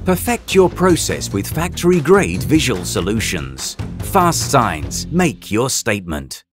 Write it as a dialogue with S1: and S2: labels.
S1: Perfect your process with factory-grade visual solutions. FASTSIGNS, make your statement.